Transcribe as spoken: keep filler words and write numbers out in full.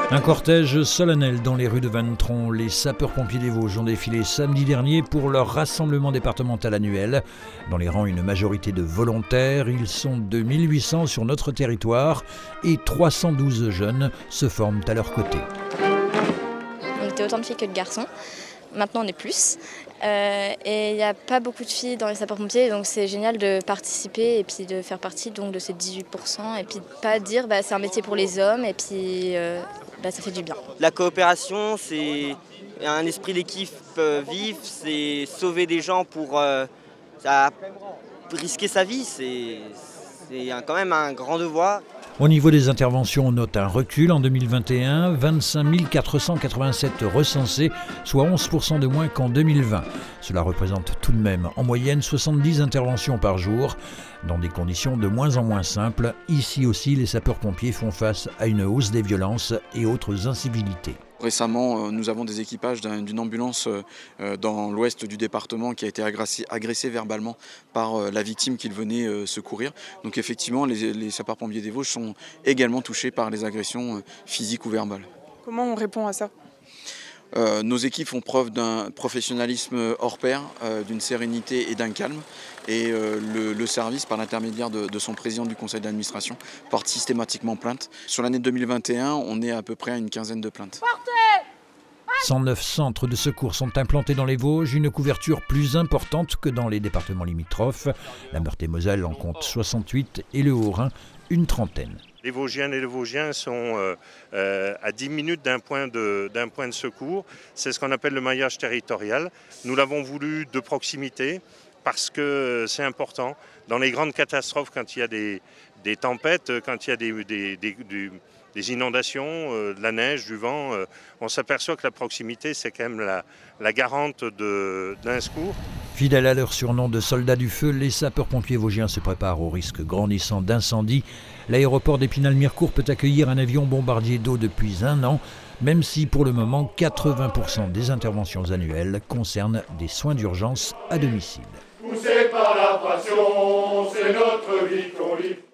Un cortège solennel dans les rues de Vannetron. Les sapeurs-pompiers des Vosges ont défilé samedi dernier pour leur rassemblement départemental annuel. Dans les rangs, une majorité de volontaires. Ils sont deux mille huit cents sur notre territoire et trois cent douze jeunes se forment à leur côté. On était autant de filles que de garçons. Maintenant, on est plus. Euh, et il n'y a pas beaucoup de filles dans les sapeurs-pompiers, donc c'est génial de participer et puis de faire partie donc, de ces dix-huit pour cent. Et puis de pas dire bah, c'est un métier pour les hommes et puis euh, bah, ça fait du bien. La coopération, c'est un esprit d'équipe vif, c'est sauver des gens pour euh, ça, risquer sa vie. C'est quand même un grand devoir. Au niveau des interventions, on note un recul en deux mille vingt et un, vingt-cinq mille quatre cent quatre-vingt-sept recensés, soit onze pour cent de moins qu'en deux mille vingt. Cela représente tout de même en moyenne soixante-dix interventions par jour, dans des conditions de moins en moins simples. Ici aussi, les sapeurs-pompiers font face à une hausse des violences et autres incivilités. Récemment, nous avons des équipages d'une ambulance dans l'ouest du département qui a été agressée, agressée verbalement par la victime qu'il venait secourir. Donc effectivement, les, les sapeurs-pompiers des Vosges sont également touchés par les agressions physiques ou verbales. Comment on répond à ça ? Euh, nos équipes font preuve d'un professionnalisme hors pair, euh, d'une sérénité et d'un calme. Et euh, le, le service, par l'intermédiaire de, de son président du conseil d'administration, porte systématiquement plainte. Sur l'année deux mille vingt et un, on est à peu près à une quinzaine de plaintes. cent neuf centres de secours sont implantés dans les Vosges, une couverture plus importante que dans les départements limitrophes. La Meurthe-et-Moselle en compte soixante-huit et le Haut-Rhin une trentaine. Les Vosgiennes et les Vosgiens sont euh, euh, à dix minutes d'un point de, d'un point de secours. C'est ce qu'on appelle le maillage territorial. Nous l'avons voulu de proximité parce que c'est important. Dans les grandes catastrophes, quand il y a des, des tempêtes, quand il y a des, des, des, des, des inondations, euh, de la neige, du vent, euh, on s'aperçoit que la proximité, c'est quand même la, la garante d'un secours. Fidèles à leur surnom de soldats du feu, les sapeurs-pompiers vosgiens se préparent au risque grandissant d'incendie. L'aéroport d'Épinal-Mirecourt peut accueillir un avion bombardier d'eau depuis un an, même si pour le moment quatre-vingts pour cent des interventions annuelles concernent des soins d'urgence à domicile. Poussés par la passion, c'est notre vie qu'on livre.